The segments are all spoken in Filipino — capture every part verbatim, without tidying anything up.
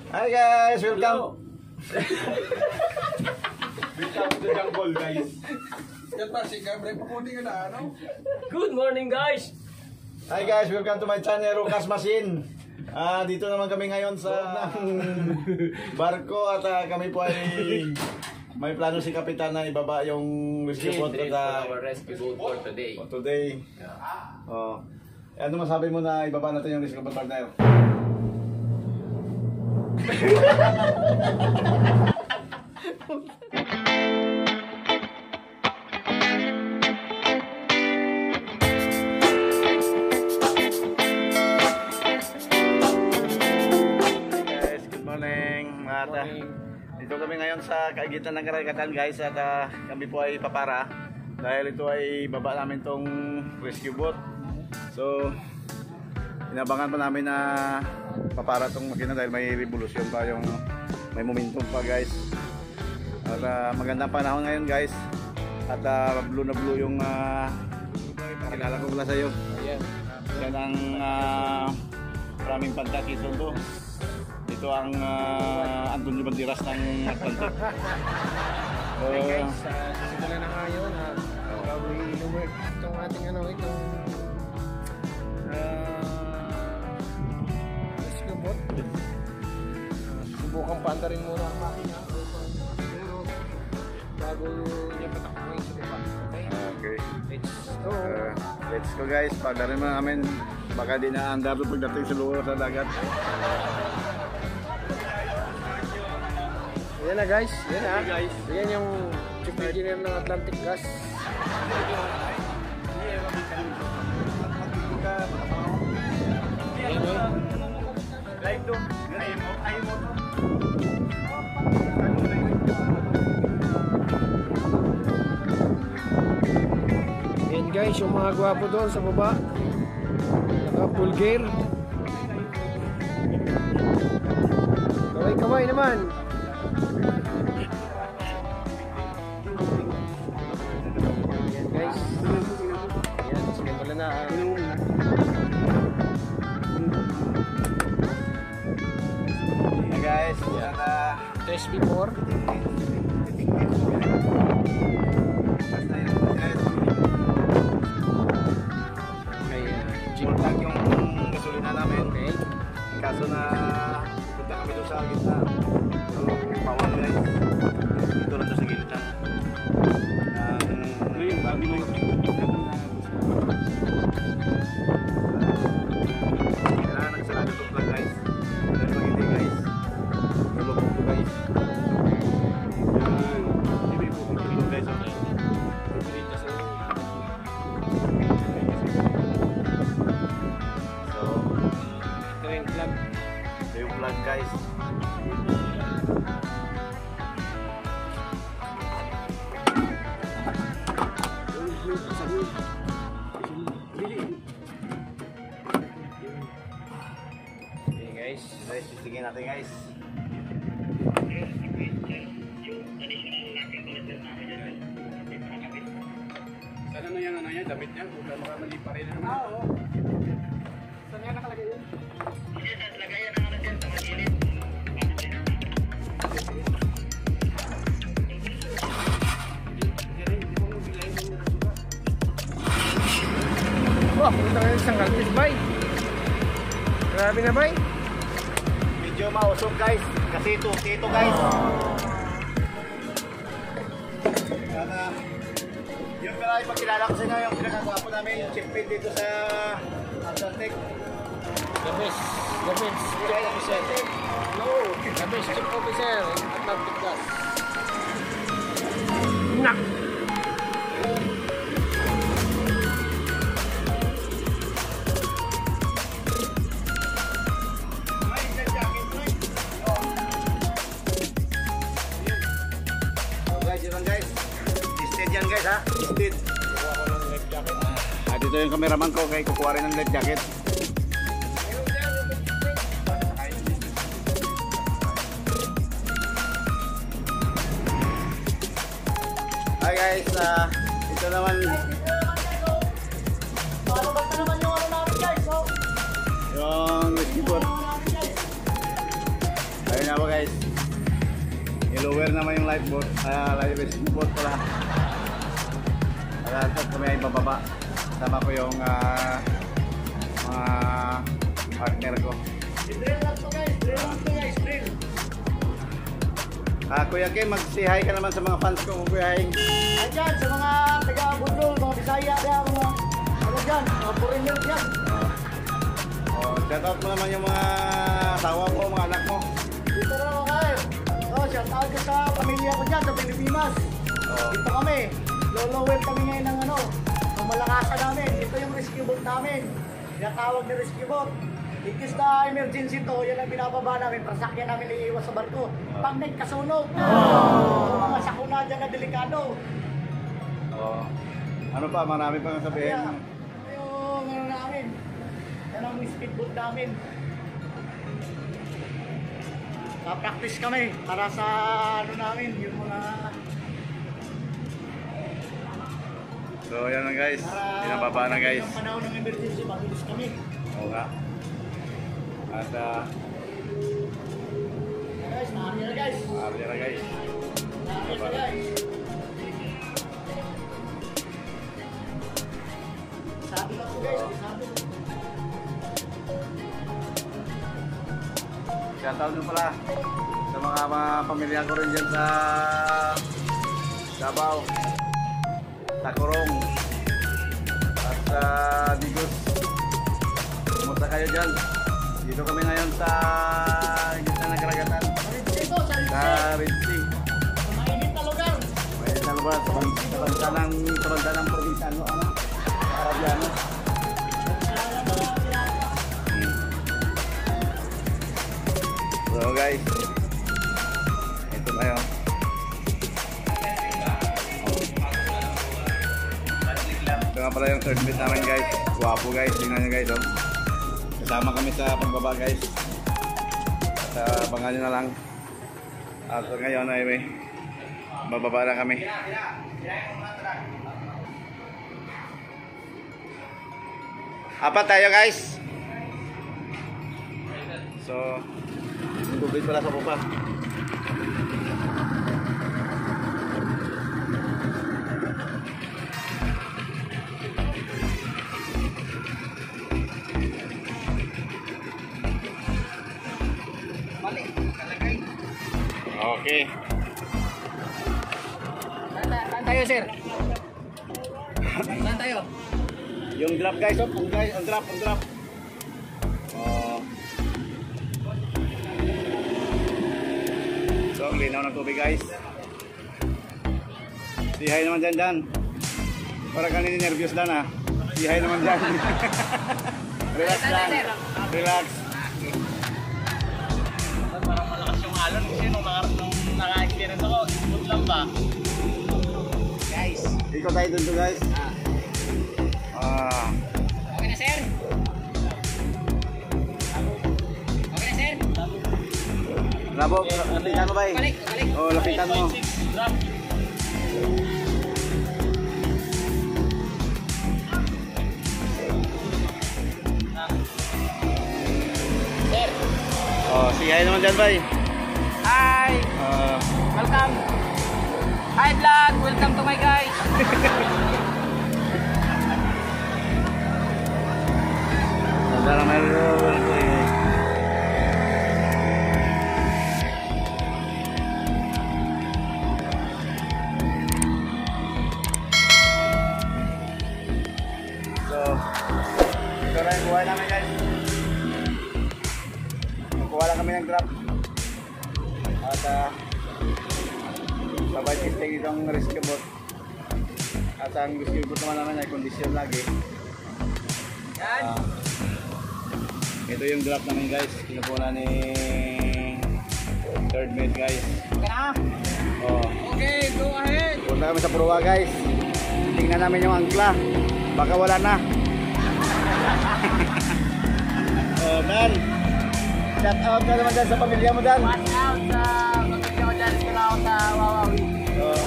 Hi guys, welcome. Welcome to the jungle, guys. Yan pa, si Gabriel, paputi ka na, ano? Good morning, guys! Hi guys, welcome to my channel, Rukas Machine. Ah, dito naman kami ngayon sa barko at uh, kami po ay may plano si Kapitan na ibaba yung rescue boat at uh, our rescue boat for today. for today. Yeah. Oh. Ano masabi mo na ibaba natin yung rescue boat, partner? At uh, dito kami ngayon sa kaigitan ng karagatan, guys, at uh, kami po ay papara dahil ito ay baba namin tong rescue boat. So inabangan pa namin na papara tong makina dahil may revolusyon pa, yung may momentum pa, guys. At uh, magandang panahon ngayon, guys, at uh, blue na blue yung uh, pakilala ko pala sa iyo. Ayan. Yan ang uh, maraming pantakit to. Ito ang uh, Antonio Banderas ng Atlantic. So, Hey guys, uh, simula na ngayon ha. Gawin in-work itong ating ano, itong uh, rescue boat. Uh, subukan pa rin muna ang makina. Pero bago niya patakbuhin sa baba. okay. Let's go. Uh, let's go, guys. Pagdarin mo namin, baka di na andar pagdating sa lugar sa dagat. Yan na, guys. Yan na. Guys. Yan yung chief engineer ng Atlantic Gas. Live to. Ayaw mo. Ayaw mo. Yan, guys, yung mga gwapo doon sa baba. Naka full gear. Kaway-kaway naman. Yan, guys. Yan, simulan na. Hey guys, yan na. Test before. Basta yun, guys. May uh, jeep. Full tank yung gasolina namin. Okay. Kaso na punta kami doon sa gitna. So, bawal, guys. Dito lang doon sa gitna. Ang ngayon, bago mo yung kailangan nagsarado itong plug, guys. Dahil pag hindi, guys, nalubog to, guys. Yan. Hindi po kung dito, guys. So, Ito yung plug. ito yung plug, guys. Okay, guys. Guys, titigin natin, guys. Sana na yung ano niya, damit niya, kung makamali pa rin naman. Ah, oo. Saan yan nakalagay yun? Wah, punta kayo isang kalpis, bay. Grabe na, bay. Medyo mausok, guys. Kasi ito, ito, guys. Sana, yung pala ipakilala ko sa inyo, yung pinakagwapo namin, yung chief pin dito sa Atlantic. The best, the best chief officer. No, the best chief officer in Atlantic Gas. Nak! So guys, yun lang, guys. Listed yan, guys, ha? Listed. Kuha ko ng life jacket. Ah, dito yung cameraman ko, kaya kukuha rin ng life jacket. Hi guys, uh, ito naman. Yung rescue boat. Ayun nga po guys. I-lower naman yung lifeboat. Uh, life rescue boat pala. At kami ay bababa. Sama ko yung uh, mga partner ko. I-drill lang to guys. Drill lang to guys. Drill. Ah, Kuya Kim, mag-say hi ka naman sa mga fans ko, Kuya Hing. Ay dyan, sa mga taga-Budol, mga Bisaya, kaya mga ano dyan, mga foreigner dyan. Oh, shout out mo naman yung mga asawa mo, mga anak mo. Dito na ako kayo. Oh, shout out ko sa pamilya ko dyan, sa Pilipinas. Oh. Dito kami. Lolo-well kami ngayon ng ano, ng malakasan namin. Ito yung rescue boat namin. Tinatawag na rescue boat. In case na emergency to, yan ang binababa namin. Prasakyan namin iiwas sa barko. Pag nagkasunog, oh. mga sakuna dyan na delikado. Oh. Ano pa, marami pang sabihin. Kaya, yung ano namin, yan ang speedboat namin. Na-practice kami para sa ano namin, yung mga... So, yan lang guys. para Pinababa na guys. Yung panahon ng emergency, mabilis kami. Oo nga. At, ah, Guys, maaari na guys. maaari na guys. Maaari na guys. Sabi lang po guys, sabi. Shoutout nyo pala sa mga, mga pamilya ko rin dyan sa Davao, Tacorong, at sa Digos. Pumunta kayo dyan. Dito kami ngayon sa gitna ng karagatan, Dito, sa sa Red Sea. mainit na lugar. May na lugar sa ban- sa bansa ng, sa bansa ng probinsano, ano? Arabiano. So guys, ito tayo. Ito nga pala yung third meet namin guys. Wapo guys, tingnan nyo guys. Oh. Kasama kami sa pagbaba guys. At uh, abangan nyo na lang. At so, ngayon ay may bababa na kami. Apat tayo guys. So, tubig pala sa pupa. Okay. Saan tayo, sir? Saan tayo? Yung drop guys, oh, ang guys, ang drop, ang drop. Oh. So, ang linaw ng tubig guys. Sihay naman dyan dyan. Para kanina nervyos lang ah. Sihay naman dyan. Relax lang. Relax. Parang malakas yung alon kasi nung naka-experience ako, smooth lang ba? Guys. Ikaw tayo dun to guys. Ah. Okay na, sir? Okay na, sir? Labo, lapitan mo ba eh? Balik, balik. Oh, lapitan mo. Drop. Sir. Oh, sihay naman dyan bay. Hi. Ah. Welcome. Hi, vlog. Welcome to my guys. Nandara meron ko eh. So, ito na yung buhay namin guys. Nakuha lang kami ng drop. At uh, sabay testing itong rescue boat. At ang rescue boat naman naman ay kondisyon lagi. Yan. Ah, ito yung drop namin guys. Kinukuha ni third mate guys. Ka. Oh. Okay, go ahead. Punta kami sa Purwa guys. Tingnan namin yung angkla. Baka wala na. Oh man. Shout out ka naman dyan sa pamilya mo dyan. Watch out sa pamilya ko dyan. Sila ako sa Wawawi. Oh.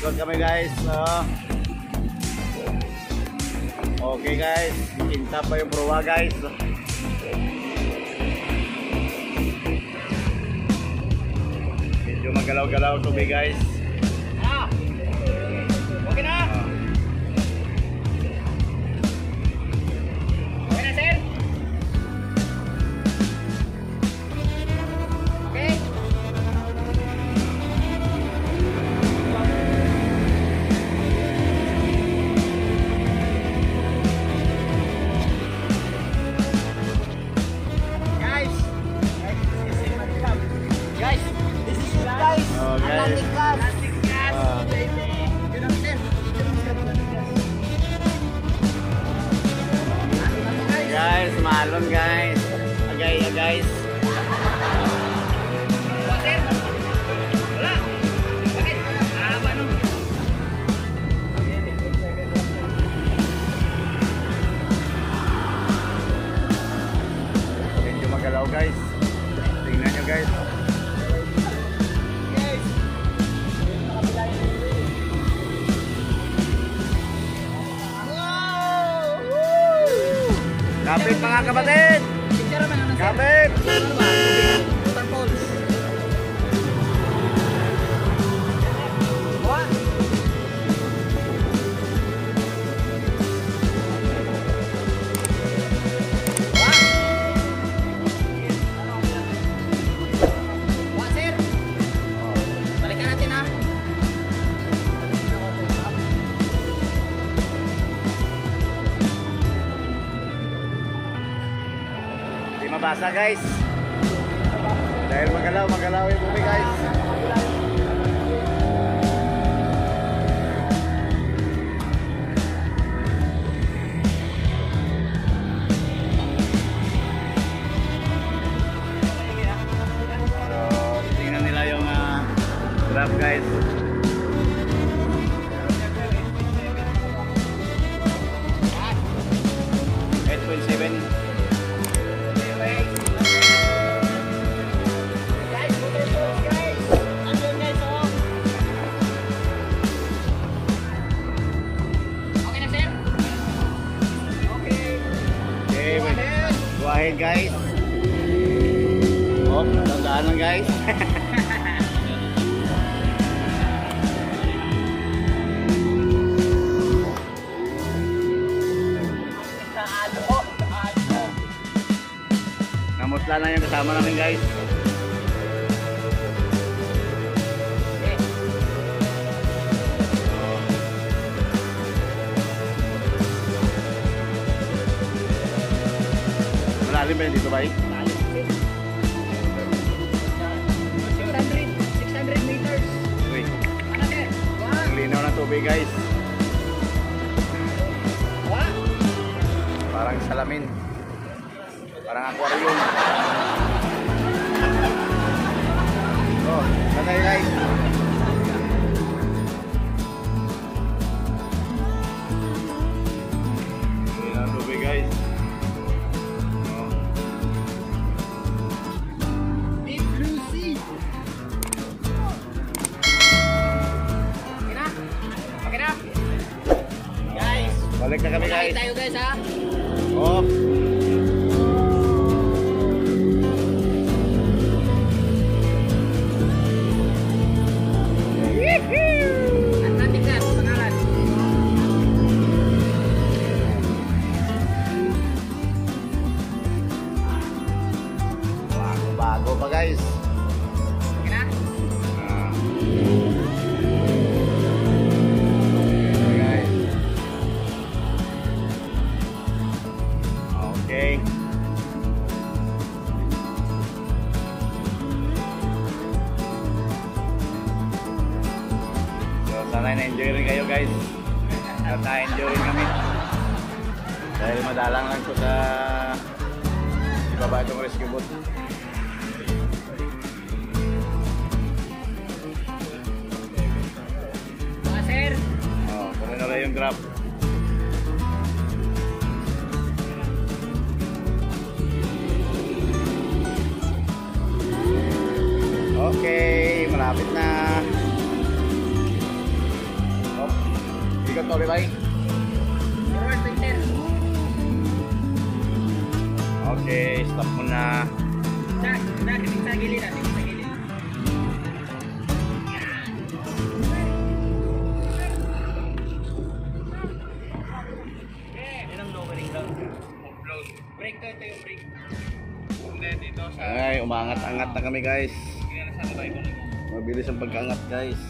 Ikot kami guys. Oh. Okay guys, kinta pa yung proa guys. Medyo magalaw-galaw tubig guys. Ah! Okay na? Okay na, sir? Okay? Guys! Guys! This is it, guys! Oh, guys. Atlantic gas! Atlantic gas! Ah. Baby! Yun ang sir! Guys, malon guys. Agay, guys. Sir! Wala! Bakit? Haba no? Medyo magalaw guys. Tingnan nyo guys. Guys! Kapit mga kapatid! Picture naman ano sir? Kapit! Ano ba? Waterfalls. What? What, sir? Balikan natin ha. Di mabasa guys. Dahil magalaw, magalaw yung bumi guys. So, tingnan nila yung uh, graph guys. eight point seven. Guys, waterfalls guys. Andun guys oh. Okay na sir? Okay. Okay, wait. Go ahead guys. Oh, tandaan lang guys. Naalo oh. Naalo. Namutla na yung kasama namin guys. Okay. Malalim ba yun dito ba? six hundred. six hundred meters. Wait, Ano sir? What? ang linaw ng tubig guys. What? Parang salamin. Parang aquarium. Oh, patay guys. Linaw ng tubig guys. Oh. Deep blue sea. Okay na? Okay na? Guys, Balik na kami malaki guys. tayo guys ha. Oh. Atlantic gas, pangalan. Bago, bago pa guys. Okay na? Ah. Guys. Okay. So sana na-enjoy rin kayo guys. At na-enjoy rin kami. Dahil madalang lang ko sa ibaba itong rescue boat. Mga sir, Oh, kung ano lang yung grab. Okay, malapit na. ikot pa ba? Forward, Victor. Okay, stop muna. Sa, sa, sa gilid natin, sa gilid. Yan ang lowering down. Upload. Brake to, ito yung brake. Hindi, dito sa... Ay, umangat-angat na kami guys. Hindi na sa tayo kung Mabilis ang pagkaangat guys.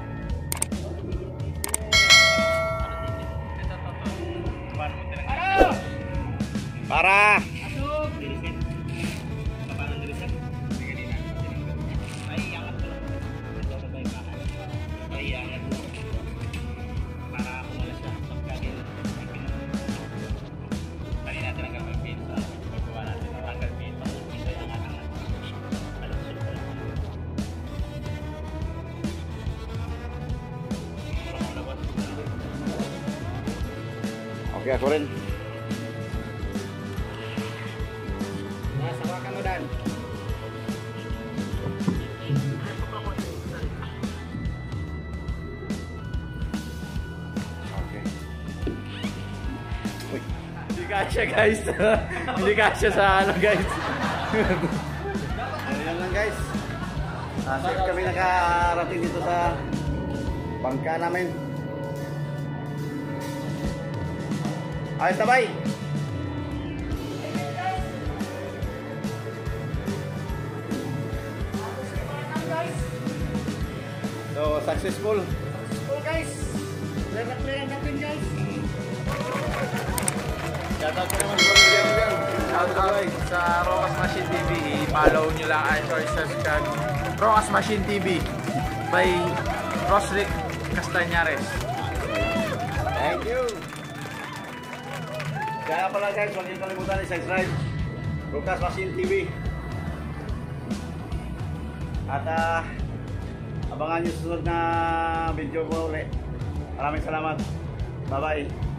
ito, to, to. Paano mo tinang... Para! Asok! Dirisin. Paano dirisin? Sige, di na. Ay, iangat ko lang. Ito ba yung bahay? Ay, iangat ko. Para ako wala siya. Pagkagin. Kanina tinanggal mo yung pin sa paggawa natin. Tanggal pin. Ito yung angat-angat. Alusot ko lang. Okay, ako rin. Nasa ka mo, Dan. Okay. Uy. Hindi kasya guys. Hindi kasya sa ano guys. Ayan lang guys. Ah, safe kami nakarating dito sa bangka namin. Ayos na bay. So, successful. So guys, clear na clear natin guys. Shoutout ko naman sa pamilya ko dyan. Shout out sa Rocas Machine T V. I-follow nyo lang ay sorry subscribe. Rocas Machine T V by Rosrick Castañares. Thank you. Kaya pala guys, huwag niyo kalimutan i-subscribe Rocas Machine T V. At ah, abangan niyo susunod na video ko ulit. Maraming salamat. Bye bye.